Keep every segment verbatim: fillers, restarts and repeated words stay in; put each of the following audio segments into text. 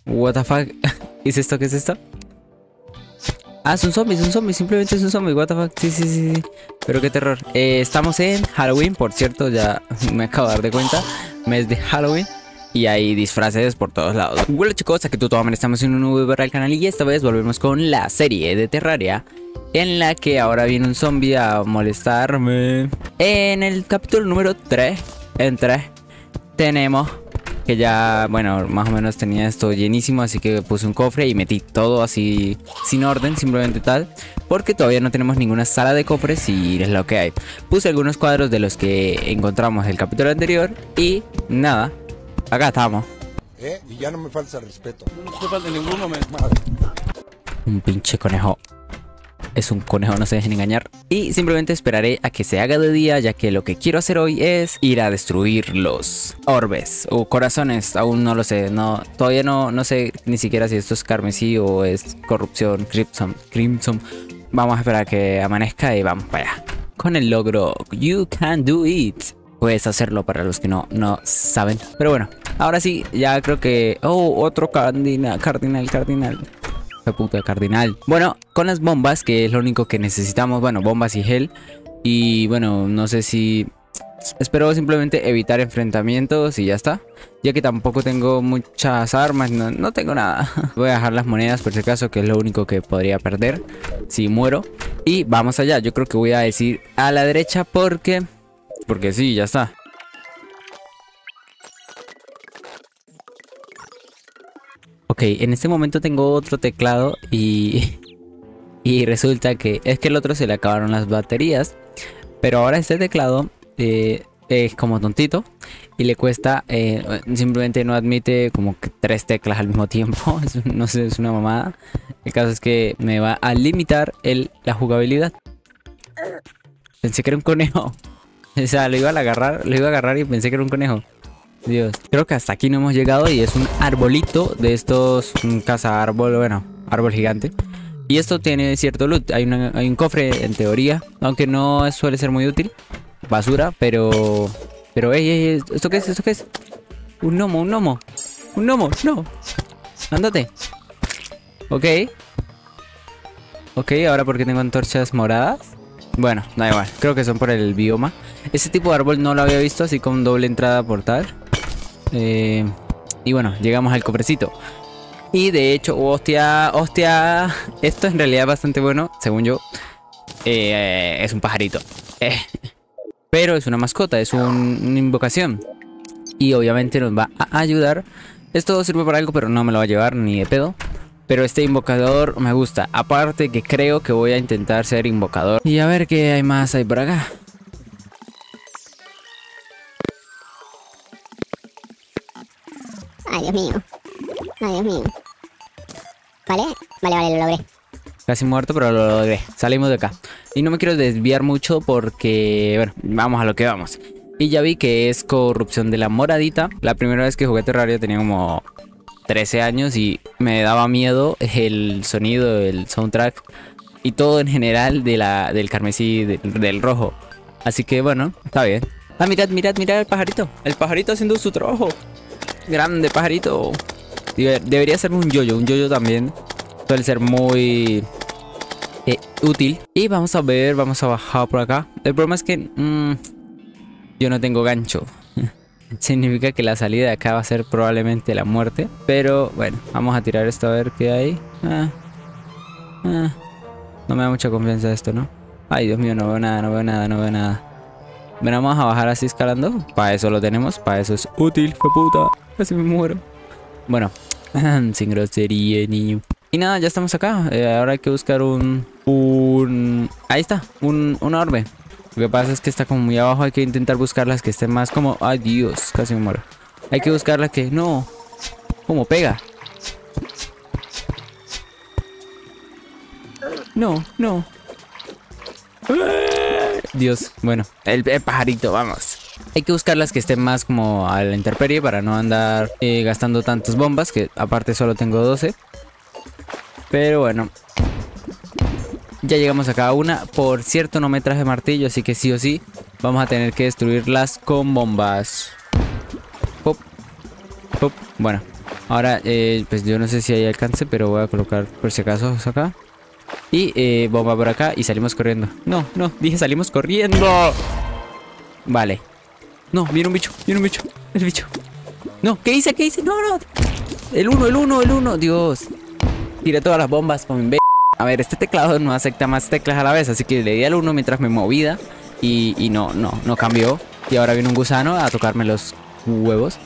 What the fuck. ¿Qué es esto? ¿Qué es esto? Ah, es un zombie, es un zombie, simplemente es un zombie, what the fuck, sí, sí, sí, sí. Pero qué terror. Eh, estamos en Halloween, por cierto, ya me acabo de dar de cuenta. Mes de Halloween. Y hay disfraces por todos lados. Bueno chicos, aquí todo estamos en un nuevo video al canal. Y esta vez volvemos con la serie de Terraria, en la que ahora viene un zombie a molestarme. En el capítulo número tres, en tres, tenemos... que ya, bueno, más o menos tenía esto llenísimo, así que puse un cofre y metí todo así sin orden, simplemente tal, porque todavía no tenemos ninguna sala de cofres y es lo que hay. Puse algunos cuadros de los que encontramos el capítulo anterior y nada, acá estamos. ¿Eh? Y ya no me falta respeto. No te falta en ningún momento. Un pinche conejo. Es un conejo, no se dejen engañar. Y simplemente esperaré a que se haga de día, ya que lo que quiero hacer hoy es ir a destruir los orbes o corazones. Aún no lo sé, no, todavía no, no sé ni siquiera si esto es carmesí o es corrupción, crimson, crimson. Vamos a esperar a que amanezca y vamos para allá. Con el logro You Can Do It. Puedes hacerlo para los que no, no saben. Pero bueno, ahora sí, ya creo que... Oh, otro cardinal, cardinal, cardinal. Puta cardinal. Bueno, con las bombas, que es lo único que necesitamos. Bueno, bombas y gel. Y bueno, no sé si... Espero simplemente evitar enfrentamientos y ya está. Ya que tampoco tengo muchas armas. No, no tengo nada. Voy a dejar las monedas por si acaso, que es lo único que podría perder si muero. Y vamos allá. Yo creo que voy a decir a la derecha porque... Porque sí, ya está. Ok, en este momento tengo otro teclado y, y resulta que es que el otro se le acabaron las baterías. Pero ahora este teclado eh, es como tontito y le cuesta, eh, simplemente no admite como que tres teclas al mismo tiempo. Es, no sé, es una mamada. El caso es que me va a limitar el, la jugabilidad. Pensé que era un conejo. O sea, lo iba a agarrar, lo iba a agarrar y pensé que era un conejo. Dios, creo que hasta aquí no hemos llegado y es un arbolito de estos, un caza árbol, bueno, árbol gigante. Y esto tiene cierto loot, hay, una, hay un cofre en teoría, aunque no suele ser muy útil. Basura, pero... Pero, ey, ey, ¿esto qué es? ¿Esto qué es? Un gnomo, un gnomo. Un gnomo, no. Ándate. Ok. Ok, ahora porque tengo antorchas moradas. Bueno, da igual, creo que son por el bioma. Ese tipo de árbol no lo había visto, así con doble entrada portal. Eh, y bueno, llegamos al cofrecito. Y de hecho, hostia, hostia. Esto en realidad es bastante bueno, según yo. Eh, es un pajarito. Eh, pero es una mascota, es un, una invocación. Y obviamente nos va a ayudar. Esto sirve para algo, pero no me lo va a llevar ni de pedo. Pero este invocador me gusta. Aparte que creo que voy a intentar ser invocador. Y a ver qué hay más ahí por acá. Ay, Dios mío. Ay, Dios mío. ¿Vale? Vale, vale, lo logré. Casi muerto, pero lo logré. Salimos de acá. Y no me quiero desviar mucho porque... Bueno, vamos a lo que vamos. Y ya vi que es corrupción de la moradita. La primera vez que jugué Terraria tenía como... trece años y me daba miedo el sonido, el soundtrack y todo en general de la, del carmesí, de, del rojo. Así que bueno, está bien. Ah, mirad, mirad, mirad el pajarito. El pajarito haciendo su trabajo. Grande pajarito. Debería ser un yoyo, un yoyo también. Suele ser muy eh, útil. Y vamos a ver, vamos a bajar por acá. El problema es que mmm, yo no tengo gancho. Significa que la salida de acá va a ser probablemente la muerte. Pero bueno, vamos a tirar esto a ver qué hay. Ah, ah, no me da mucha confianza esto, ¿no? Ay, Dios mío, no veo nada, no veo nada, no veo nada. Bueno, vamos a bajar así escalando. Para eso lo tenemos, para eso es útil, fue puta. Casi me muero. Bueno, sin grosería, niño. Y nada, ya estamos acá. Eh, ahora hay que buscar un... un... Ahí está, un, un orbe. Lo que pasa es que está como muy abajo. Hay que intentar buscar las que estén más como... Ay, Dios, casi me muero. Hay que buscar las que... No. ¿Cómo pega? No, no. Dios, bueno. El, el pajarito, vamos. Hay que buscar las que estén más como a la intemperie para no andar eh, gastando tantas bombas. Que aparte solo tengo doce. Pero bueno. Ya llegamos a cada una. Por cierto, no me traje martillo, así que sí o sí vamos a tener que destruirlas con bombas. Pop, pop. Bueno, Ahora, eh, pues yo no sé si hay alcance, pero voy a colocar por si acaso acá. Y eh, bomba por acá y salimos corriendo. No, no, dije salimos corriendo. Vale. No, viene un bicho, viene un bicho. El bicho. No, ¿qué hice? ¿Qué hice? No, no. El uno, el uno, el uno. Dios. Tiré todas las bombas con mi... A ver, este teclado no acepta más teclas a la vez, así que le di al uno mientras me movía. Y, y no, no, no cambió. Y ahora viene un gusano a tocarme los huevos.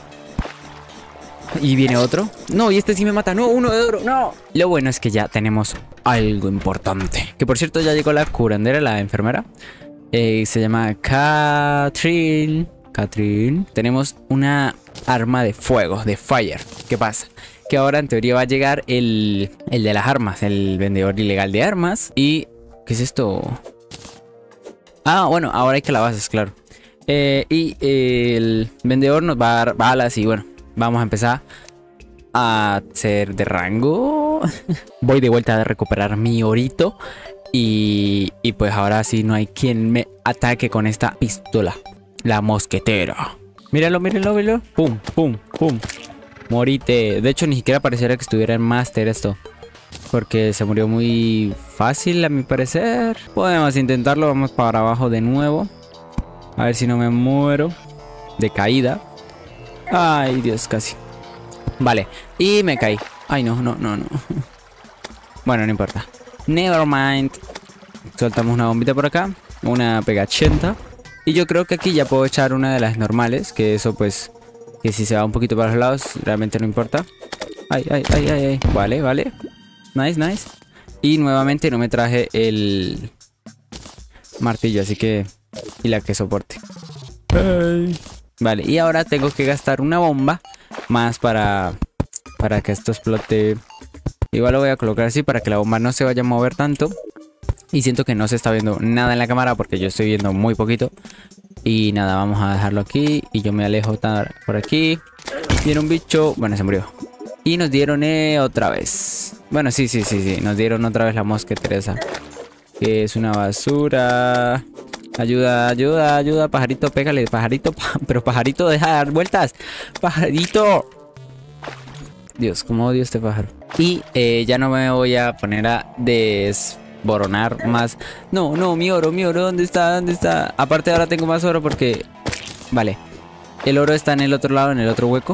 Y viene otro. No, y este sí me mata. No, uno de oro. No. Lo bueno es que ya tenemos algo importante. Que por cierto ya llegó la curandera, la enfermera. Eh, se llama Catherine. Catherine. Tenemos una arma de fuego, de fire. ¿Qué pasa? Que ahora en teoría va a llegar el, el de las armas, el vendedor ilegal de armas. Y... ¿qué es esto? Ah, bueno, ahora hay calabazas, claro. Eh, y eh, el vendedor nos va a dar balas y bueno, vamos a empezar a ser de rango. Voy de vuelta a recuperar mi orito. Y, y pues ahora sí no hay quien me ataque con esta pistola. La mosquetera. Míralo, míralo, míralo. Pum, pum, pum. Morite. De hecho, ni siquiera pareciera que estuviera en Master esto. Porque se murió muy fácil, a mi parecer. Podemos intentarlo. Vamos para abajo de nuevo. A ver si no me muero. De caída. Ay, Dios, casi. Vale. Y me caí. Ay, no, no, no, no. Bueno, no importa. Never mind. Soltamos una bombita por acá. Una pegachenta. Y yo creo que aquí ya puedo echar una de las normales. Que eso pues... que si se va un poquito para los lados, realmente no importa. Ay, ay, ay, ay, ay. Vale, vale. Nice, nice. Y nuevamente no me traje el martillo, así que... y la que soporte. Ay. Vale, y ahora tengo que gastar una bomba más para... para que esto explote. Igual lo voy a colocar así para que la bomba no se vaya a mover tanto. Y siento que no se está viendo nada en la cámara porque yo estoy viendo muy poquito. Y nada, vamos a dejarlo aquí. Y yo me alejo por aquí. Viene un bicho. Bueno, se murió. Y nos dieron eh, otra vez. Bueno, sí, sí, sí, sí. Nos dieron otra vez la mosquetera. Que es una basura. Ayuda, ayuda, ayuda. Pajarito, pégale. Pajarito, pero pajarito, deja de dar vueltas. Pajarito. Dios, cómo odio este pájaro. Y eh, ya no me voy a poner a desboronar más. No, no, mi oro, mi oro, ¿dónde está? ¿Dónde está? Aparte ahora tengo más oro porque... vale. El oro está en el otro lado, en el otro hueco.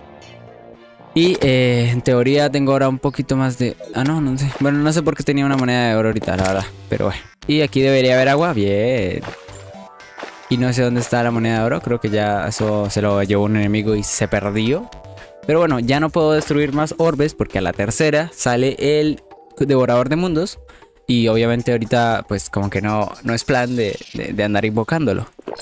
Y eh, en teoría tengo ahora un poquito más de... ah, no, no sé. Bueno, no sé por qué tenía una moneda de oro ahorita, la verdad. Pero bueno. Y aquí debería haber agua. Bien. Y no sé dónde está la moneda de oro. Creo que ya eso se lo llevó un enemigo y se perdió. Pero bueno, ya no puedo destruir más orbes porque a la tercera sale el devorador de mundos. Y obviamente ahorita pues como que no, no es plan de, de, de andar invocándolo.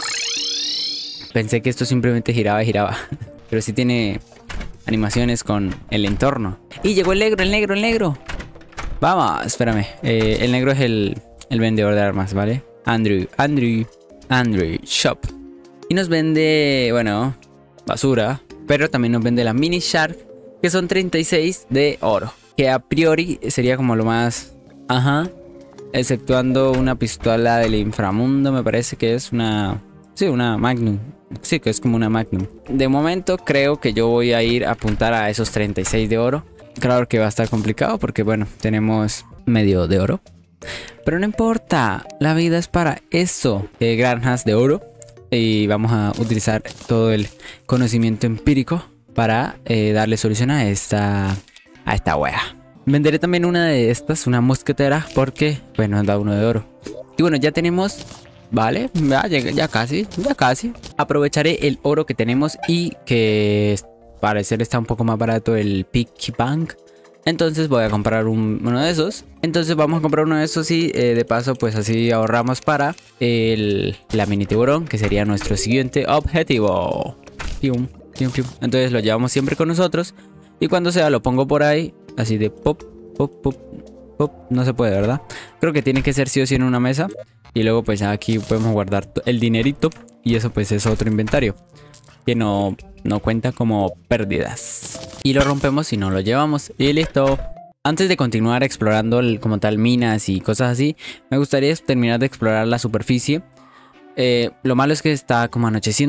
Pensé que esto simplemente giraba y giraba. Pero sí tiene animaciones con el entorno. Y llegó el negro, el negro, el negro. Vamos, espérame. Eh, el negro es el, el vendedor de armas, ¿vale? Andrew, Andrew, Andrew Shop. Y nos vende, bueno, basura. Pero también nos vende la mini shark, que son treinta y seis de oro. Que a priori sería como lo más... ajá. Exceptuando una pistola del inframundo, me parece que es una... sí, una Magnum. Sí, que es como una Magnum. De momento creo que yo voy a ir a apuntar a esos treinta y seis de oro. Claro que va a estar complicado porque bueno, tenemos medio de oro. Pero no importa, la vida es para eso. Eh, granjas de oro. Y vamos a utilizar todo el conocimiento empírico para eh, darle solución a esta a esta wea. Venderé también una de estas, una mosquetera, porque bueno, nos da uno de oro. Y bueno, ya tenemos, vale, ya, ya, ya casi, ya casi. Aprovecharé el oro que tenemos y que parecer está un poco más barato el Piggy Bank. Entonces voy a comprar un, uno de esos. Entonces vamos a comprar uno de esos y eh, de paso pues así ahorramos para el, la mini tiburón, que sería nuestro siguiente objetivo. Pium, pium, pium. Entonces lo llevamos siempre con nosotros. Y cuando sea lo pongo por ahí, así de pop, pop, pop, pop. No se puede, ¿verdad? Creo que tiene que ser sí o sí en una mesa. Y luego pues aquí podemos guardar el dinerito. Y eso pues es otro inventario que no, no cuenta como pérdidas. Y lo rompemos y no lo llevamos. Y listo. Antes de continuar explorando el, como tal minas y cosas así, me gustaría terminar de explorar la superficie. Eh, lo malo es que está como anocheciéndose.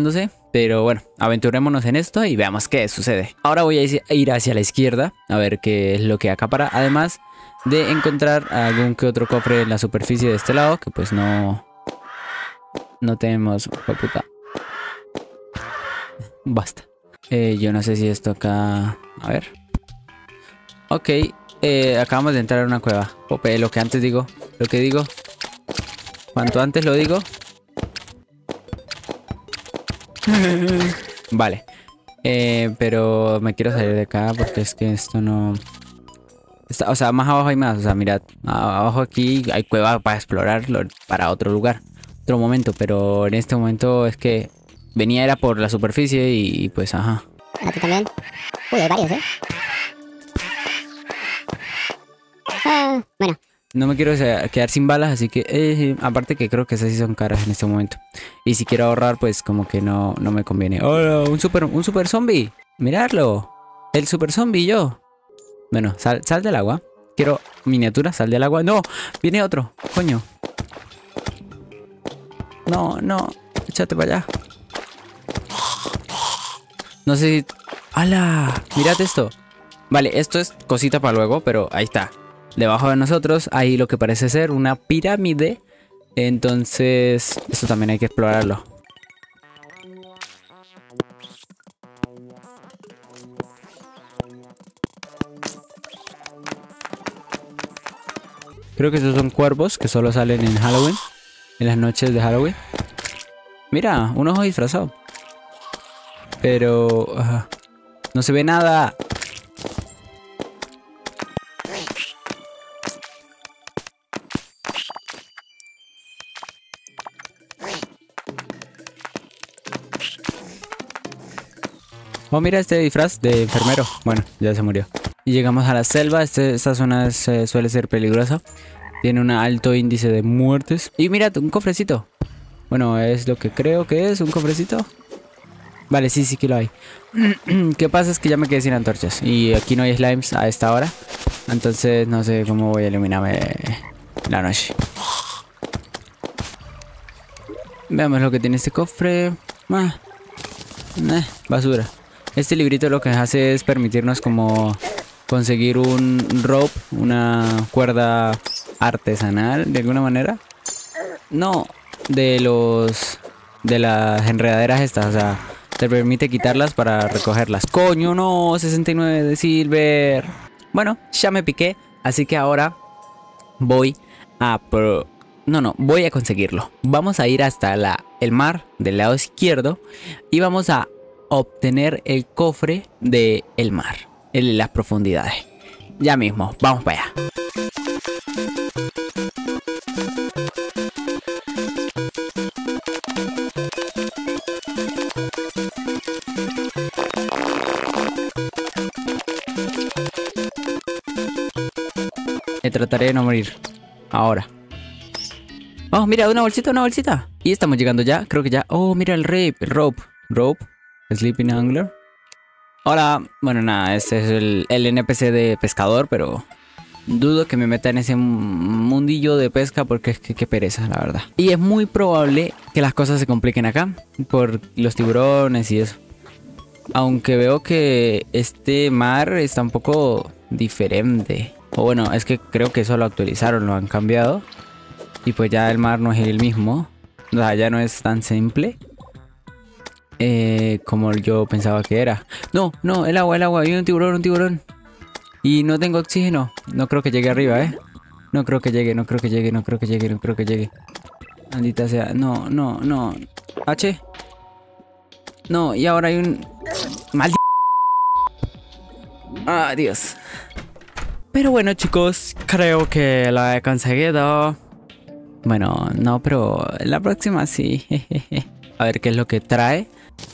Pero bueno, aventurémonos en esto y veamos qué sucede. Ahora voy a ir hacia la izquierda a ver qué es lo que acapara. Además de encontrar algún que otro cofre en la superficie de este lado, que pues no... No tenemos... Oh, puta. Basta. Eh, yo no sé si esto acá... A ver. Ok. Eh, acabamos de entrar a una cueva. Ope, lo que antes digo. Lo que digo. Cuanto antes lo digo. Vale. Eh, pero me quiero salir de acá porque es que esto no... Está, o sea, más abajo hay más. O sea, mirad. Abajo aquí hay cueva para explorarlo para otro lugar. Otro momento. Pero en este momento es que venía era por la superficie y, y pues ajá. Aquí también. Uy, hay varios, ¿eh? Ah, bueno. No me quiero quedar sin balas, así que... Eh, aparte que creo que esas sí son caras en este momento. Y si quiero ahorrar, pues como que no, no me conviene. ¡Oh, un super, un super zombie! ¡Miradlo! El super zombie yo. Bueno, sal, sal del agua. Quiero miniatura, sal del agua. ¡No! Viene otro. Coño. No, no. Échate para allá. No sé si... ¡Hala! Mirad esto. Vale, esto es cosita para luego, pero ahí está. Debajo de nosotros hay lo que parece ser una pirámide. Entonces, esto también hay que explorarlo. Creo que estos son cuervos que solo salen en Halloween. En las noches de Halloween. Mira, un ojo disfrazado. Pero... Uh, no se ve nada. Oh, mira este disfraz de enfermero. Bueno, ya se murió. Y llegamos a la selva. Este, esta zona es, eh, suele ser peligrosa. Tiene un alto índice de muertes. Y mira, un cofrecito. Bueno, es lo que creo que es, un cofrecito. Vale, sí, sí que lo hay. ¿Qué pasa? Es que ya me quedé sin antorchas. Y aquí no hay slimes a esta hora. Entonces no sé cómo voy a iluminarme la noche. Veamos lo que tiene este cofre. Ah, eh, basura. Este librito lo que hace es permitirnos como conseguir un rope, una cuerda artesanal de alguna manera. No, de los... de las enredaderas estas, o sea, te permite quitarlas para recogerlas. ¡Coño, no! sesenta y nueve de silver. Bueno, ya me piqué, así que ahora voy a... Pro... No, no, voy a conseguirlo. Vamos a ir hasta la, el mar del lado izquierdo y vamos a obtener el cofre del mar, en las profundidades. Ya mismo, vamos para allá. Me trataré de no morir. Ahora. Oh, mira, una bolsita, una bolsita. Y estamos llegando ya, creo que ya. Oh, mira el rape, el rope. Rope. Sleeping Angler. Hola. Bueno, nada, este es el, el N P C de pescador, pero dudo que me meta en ese mundillo de pesca porque es que qué pereza, la verdad. Y es muy probable que las cosas se compliquen acá por los tiburones y eso. Aunque veo que este mar está un poco diferente. O bueno, es que creo que eso lo actualizaron, lo han cambiado. Y pues ya el mar no es el mismo. O sea, ya no es tan simple. Eh, como yo pensaba que era. No, no, el agua, el agua. Hay un tiburón, un tiburón. Y no tengo oxígeno. No creo que llegue arriba, ¿eh? No creo que llegue, no creo que llegue, no creo que llegue, no creo que llegue. Maldita sea. No, no, no. H. No, y ahora hay un... Maldito. Ah, Dios. Pero bueno, chicos, creo que lo he conseguido. Bueno, no, pero la próxima sí. A ver qué es lo que trae.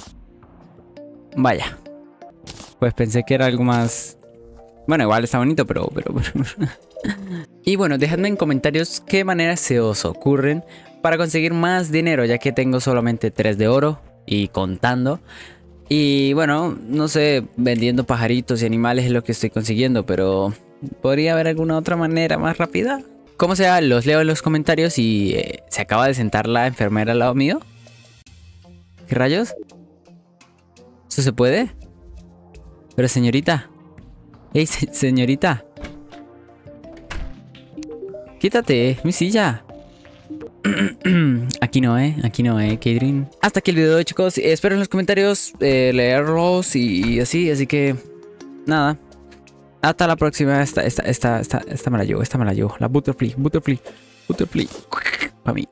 Vaya. Pues pensé que era algo más... Bueno, igual está bonito, pero... pero, pero... Y bueno, dejadme en comentarios qué maneras se os ocurren para conseguir más dinero, ya que tengo solamente tres de oro y contando. Y bueno, no sé, vendiendo pajaritos y animales es lo que estoy consiguiendo, pero ¿podría haber alguna otra manera más rápida? Como sea, los leo en los comentarios. Y eh, se acaba de sentar la enfermera al lado mío. ¿Qué rayos? ¿Eso se puede? Pero señorita. Ey, se señorita. Quítate, mi silla. Aquí no, eh. Aquí no, eh, Kadrin. Hasta aquí el video, chicos. Espero en los comentarios eh, leerlos y, y así. Así que, nada. Hasta la próxima. Esta, esta, esta, esta, esta me la llevo. Esta me la llevo. La Butterfly, Butterfly, Butterfly. Para mí.